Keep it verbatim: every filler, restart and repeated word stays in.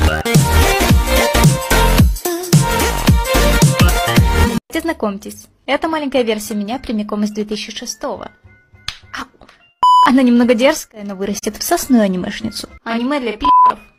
Знакомьтесь, это маленькая версия меня прямиком из две тысячи шестого. Она немного дерзкая, но вырастет в сосную анимешницу. Аниме для пи***ов.